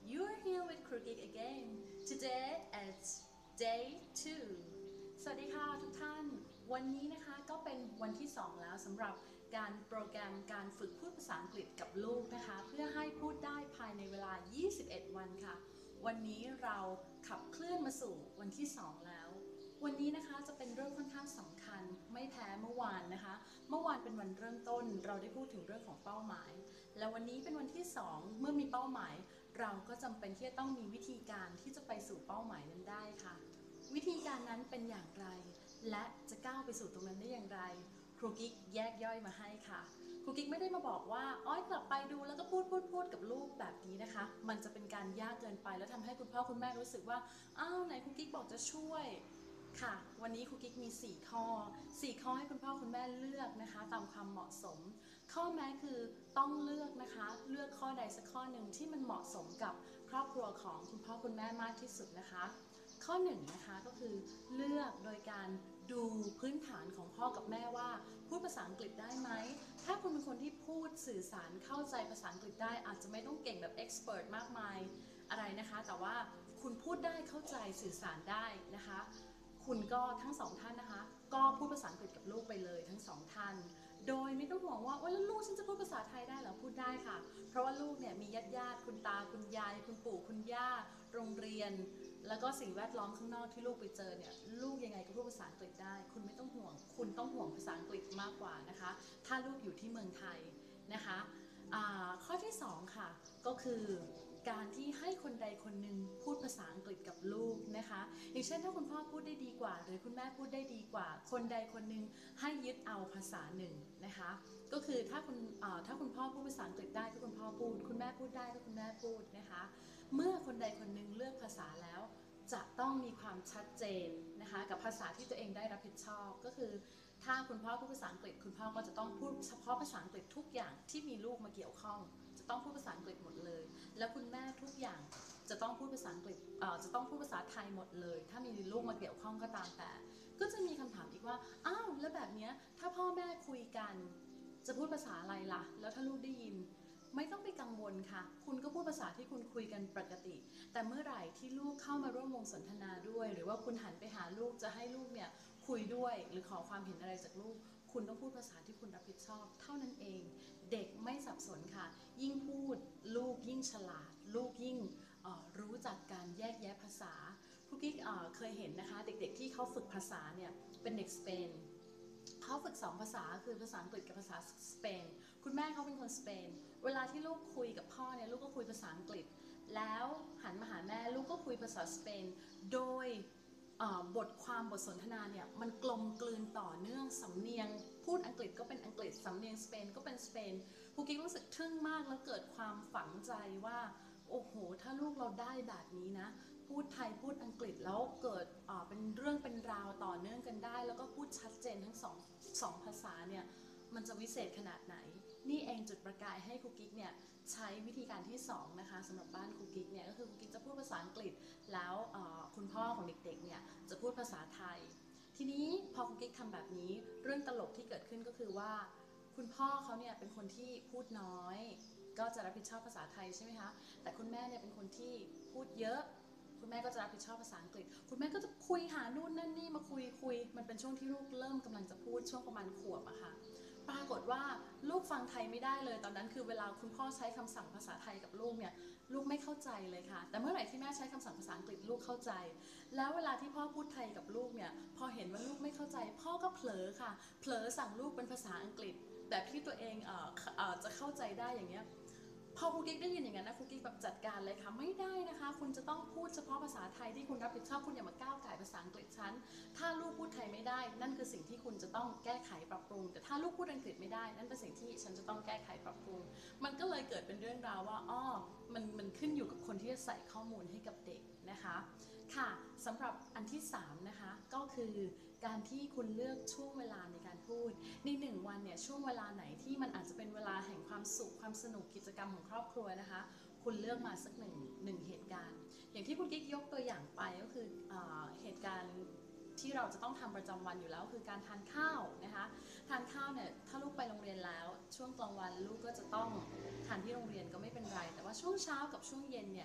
You're here with Crooked again. Today it's day 2. สวัสดีค่ะทุกท่านวันนี้นะคะก็เป็นวันที่2แล้วสำหรับการโปรแกรมการฝึกพูดภาษาอังกฤษกับลูกนะคะเพื่อให้พูดได้ภายในเวลา21วันค่ะวันนี้เราขับเคลื่อนมาสู่วันที่2แล้ววันนี้นะคะจะเป็นเรื่องค่อนข้างสำคัญไม่แพ้เมื่อวานนะคะเมื่อวานเป็นวันเริ่มต้นเราได้พูดถึงเรื่องของเป้าหมายแล้ววันนี้เป็นวันที่2เมื่อมีเป้าหมายเราก็จำเป็นที่จะต้องมีวิธีการที่จะไปสู่เป้าหมายนั้นได้ค่ะวิธีการนั้นเป็นอย่างไรและจะก้าวไปสู่ตรงนั้นได้อย่างไรครูกิ๊กแยกย่อยมาให้ค่ะครูกิ๊กไม่ได้มาบอกว่าอ้อยกลับไปดูแล้วก็พูดกับลูกแบบนี้นะคะมันจะเป็นการยากเกินไปแล้วทำให้คุณพ่อคุณแม่รู้สึกว่าอ้าวไหนครูกิ๊กบอกจะช่วยค่ะวันนี้ครูกิ๊กมี4ข้อให้คุณพ่อคุณแม่เลือกนะคะตามความเหมาะสมข้อแม้คือต้องเลือกนะคะเลือกข้อใดสักข้อหนึ่งที่มันเหมาะสมกับครอบครัวของคุณพ่อคุณแม่มากที่สุดนะคะข้อ1นะคะก็คือเลือกโดยการดูพื้นฐานของพ่อกับแม่ว่าพูดภาษาอังกฤษได้ไหมถ้าคุณเป็นคนที่พูดสื่อสารเข้าใจภาษาอังกฤษได้อาจจะไม่ต้องเก่งแบบเอ็กซ์เพรสมากมายอะไรนะคะแต่ว่าคุณพูดได้เข้าใจสื่อสารได้นะคะคุณก็ทั้งสองท่านนะคะก็พูดภาษาอังกฤษกับลูกไปเลยทั้งสองท่านโดยไม่ต้องห่วงว่าโอ๊ยแล้วลูกฉันจะพูดภาษาไทยได้เหรอพูดได้ค่ะเพราะว่าลูกเนี่ยมีญาติคุณตาคุณยายคุณปู่คุณย่าโรงเรียนแล้วก็สิ่งแวดล้อมข้างนอกที่ลูกไปเจอเนี่ยลูกยังไงก็พูดภาษาอังกฤษได้คุณไม่ต้องห่วงคุณต้องห่วงภาษาอังกฤษมากกว่านะคะถ้าลูกอยู่ที่เมืองไทยนะคะข้อที่2ค่ะก็คือการที่ให้คนใดคนหนึ่งพูดภาษาอังกฤษกับลูกนะคะอย่างเช่นถ้าคุณพ่อพูดได้ดีกว่าหรือคุณแม่พูดได้ดีกว่าคนใดคนหนึ่งให้ยึดเอาภาษาหนึ่งนะคะก็คือถ้าคุณพ่อพูดภาษาอังกฤษได้ก็คุณพ่อพูดคุณแม่พูดได้ก็คุณแม่พูดนะคะเมื่อคนใดคนหนึ่งเลือกภาษาแล้วจะต้องมีความชัดเจนนะคะกับภาษาที่ตัวเองได้รับผิดชอบก็คือถ้าคุณพ่อพูดภาษาอังกฤษคุณพ่อก็จะต้องพูดเฉพาะภาษาอังกฤษทุกอย่างที่มีลูกมาเกี่ยวข้องจะต้องพูดภาษาอังกฤษหมดเลยแล้วคุณแม่ทุกอย่างจะต้องพูดภาษาอังกฤษจะต้องพูดภาษาไทยหมดเลยถ้ามีลูกมาเกี่ยวข้องก็ตามแต่ก็จะมีคำถามอีกว่าอ้าวแล้วแบบนี้ถ้าพ่อแม่คุยกันจะพูดภาษาอะไรล่ะแล้วถ้าลูกได้ยินไม่ต้องไปกังวลค่ะคุณก็พูดภาษาที่คุณคุยกันปกติแต่เมื่อไหร่ที่ลูกเข้ามาร่วมวงสนทนาด้วยหรือว่าคุณหันไปหาลูกจะให้ลูกเนี่ยคุยด้วยหรือขอความเห็นอะไรจากลูกคุณต้องพูดภาษาที่คุณรับผิดชอบเท่านั้นเองเด็กไม่สับสนค่ะยิ่งพูดลูกยิ่งฉลาดลูกยิ่งรู้จักการแยกแยะภาษาครูกิ๊กเคยเห็นนะคะเด็กๆที่เขาฝึกภาษาเนี่ยเป็นเด็กสเปนเขาฝึก2ภาษาคือภาษาอังกฤษกับภาษาสเปนคุณแม่เขาเป็นคนสเปนเวลาที่ลูกคุยกับพ่อเนี่ยลูกก็คุยภาษาอังกฤษแล้วหันมาหาแม่ลูกก็คุยภาษาสเปนโดยบทสนทนาเนี่ยมันกลมกลืนต่อเนื่องสำเนียงพูดอังกฤษก็เป็นอังกฤษสำเนียงสเปนก็เป็นสเปนครูกิ๊กรู้สึกทึ่งมากแล้วเกิดความฝังใจว่าโอ้โหถ้าลูกเราได้แบบนี้นะพูดไทยพูดอังกฤษแล้วเกิดเป็นเรื่องเป็นราวต่อเนื่องกันได้แล้วก็พูดชัดเจนทั้งสองภาษาเนี่ยมันจะวิเศษขนาดไหนนี่เองจุดประกายให้ครูกิ๊กเนี่ยใช้วิธีการที่2นะคะสำหรับบ้านครูกิ๊กเนี่ยก็คือครูกิ๊กจะพูดภาษาอังกฤษแล้วคุณพ่อของเด็กๆเนี่ยจะพูดภาษาไทยทีนี้พอครูกิ๊กทำแบบนี้เรื่องตลกที่เกิดขึ้นก็คือว่าคุณพ่อเขาเนี่ยเป็นคนที่พูดน้อยก็จะรับผิดชอบภาษาไทยใช่ไหมคะแต่คุณแม่เนี่ยเป็นคนที่พูดเยอะคุณแม่ก็จะรับผิดชอบภาษาอังกฤษคุณแม่ก็จะคุยหานู่นนั่นนี่มาคุยมันเป็นช่วงที่ลูกเริ่มกำลังจะพูดช่วงประมาณขวบอะค่ะปรากฏว่าลูกฟังไทยไม่ได้เลยตอนนั้นคือเวลาคุณพ่อใช้คำสั่งภาษาไทยกับลูกเนี่ยลูกไม่เข้าใจเลยค่ะแต่เมื่อไหร่ที่แม่ใช้คำสั่งภาษาอังกฤษลูกเข้าใจแล้วเวลาที่พ่อพูดไทยกับลูกเนี่ยพอเห็นว่าลูกไม่เข้าใจพ่อก็เผลอค่ะเผลอสั่งลูกเป็นภาษาอังกฤษแบบที่ตัวเองจะเข้าใจได้อย่างเงี้ยพอครูกิ๊กได้ยินอย่างนั้นนะครูกิ๊กแบบจัดการเลยค่ะไม่ได้นะคะคุณจะต้องพูดเฉพาะภาษาไทยที่คุณรับผิดชอบคุณอย่ามาก้าวไก่ภาษาอังกฤษฉันถ้าลูกพูดไทยไม่ได้นั่นคือสิ่งที่คุณจะต้องแก้ไขปรับปรุงแต่ถ้าลูกพูดอังกฤษไม่ได้นั่นเป็นสิ่งที่ฉันจะต้องแก้ไขปรับปรุงมันก็เลยเกิดเป็นเรื่องราวว่ามันขึ้นอยู่กับคนที่จะใส่ข้อมูลให้กับเด็กนะคะค่ะสำหรับอันที่3นะคะก็คือการที่คุณเลือกช่วงเวลาในการพูดใน1วันเนี่ยช่วงเวลาไหนที่มันอาจจะเป็นเวลาแห่งความสุขความสนุกกิจกรรมของครอบครัวนะคะคุณเลือกมาสักหนึ่งเหตุการณ์อย่างที่คุณกิ๊กยกตัวอย่างไปก็คือเหตุการณ์ที่เราจะต้องทำประจำวันอยู่แล้วคือการทานข้าวนะคะทานข้าวเนี่ยถ้าลูกไปโรงเรียนแล้วช่วงกลางวันลูกก็จะต้องทานที่โรงเรียนก็ไม่เป็นไรแต่ว่าช่วงเช้ากับช่วงเย็นเนี่ย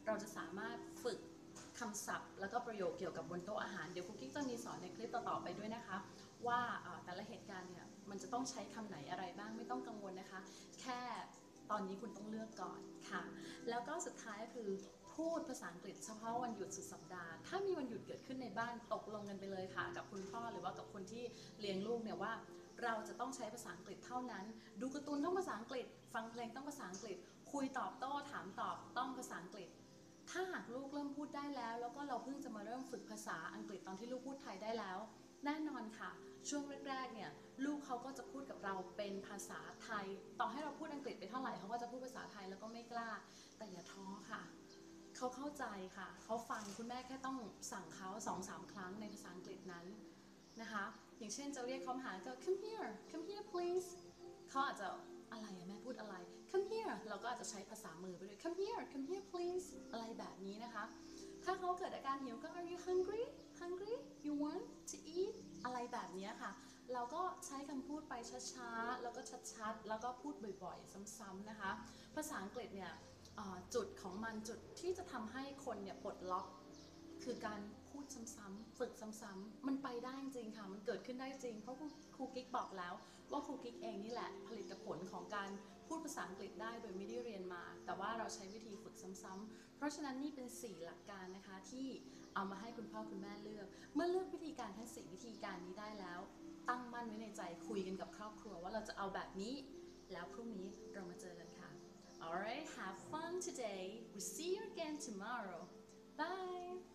เราจะสามารถฝึกคำศัพท์แล้วก็ประโยคเกี่ยวกับบนโต๊ะอาหารเดี๋ยวคุกกิ๊กจะมีสอนในคลิปต่อๆไปด้วยนะคะว่าแต่ละเหตุการณ์เนี่ยมันจะต้องใช้คำไหนอะไรบ้างไม่ต้องกังวลนะคะแค่ตอนนี้คุณต้องเลือกก่อนค่ะแล้วก็สุดท้ายก็คือพูดภาษาอังกฤษเฉพาะวันหยุดสุดสัปดาห์ถ้ามีวันหยุดเกิดขึ้นในบ้านตกลงกันไปเลยค่ะกับคุณพ่อหรือว่ากับคนที่เลี้ยงลูกเนี่ยว่าเราจะต้องใช้ภาษาอังกฤษเท่านั้นดูการ์ตูนต้องภาษาอังกฤษฟังเพลงต้องภาษาอังกฤษคุยตอบโต้ถามตอบต้องภาษาอังกฤษถ้าหากลูกเริ่มพูดได้แล้วก็เราเพิ่งจะมาเริ่มฝึกภาษาอังกฤษตอนที่ลูกพูดไทยได้แล้วแน่นอนค่ะช่วงแรกๆเนี่ยลูกเขาก็จะพูดกับเราเป็นภาษาไทยต่อให้เราพูดอังกฤษไปเท่าไหร่เขาก็จะพูดภาษาไทยแล้วก็ไม่กล้าแต่อย่าท้อค่ะเขาเข้าใจค่ะเขาฟังคุณแม่แค่ต้องสั่งเขา 2-3 ครั้งในภาษาอังกฤษนั้นนะคะอย่างเช่นจะเรียกเขามาหาก็ come here please เขาอาจจะอะไรอะแม่พูดอะไร come here เราก็อาจจะใช้ภาษามือไปด้วย come here please อะไรแบบนี้นะคะถ้าเขาเกิดอาการหิวก็ are you hungry you want to eat อะไรแบบนี้ค่ะเราก็ใช้คำพูดไปช้าๆแล้วก็ชัดๆแล้วก็พูดบ่อยๆซ้ำๆนะคะภาษาอังกฤษเนี่ยจุดของมันจุดที่จะทำให้คนเนี่ยปลดล็อกคือการพูดซ้ำๆฝึกซ้ำๆมันไปได้จริงค่ะมันเกิดขึ้นได้จริงเพราะครูกิ๊กบอกแล้วว่าครูกิ๊กเองนี่แหละผลิตผลของการพูดภาษาอังกฤษได้โดยไม่ได้เรียนมาแต่ว่าเราใช้วิธีฝึกซ้ำๆเพราะฉะนั้นนี่เป็น4หลักการนะคะที่เอามาให้คุณพ่อคุณแม่เลือกเมื่อเลือกวิธีการทั้ง4วิธีการนี้ได้แล้วตั้งมั่นไว้ในใจคุยกันกับครอบครัวว่าเราจะเอาแบบนี้แล้วพรุ่งนี้เรามาเจอกันค่ะ Alright, have fun today. We'll see you again tomorrow. Bye.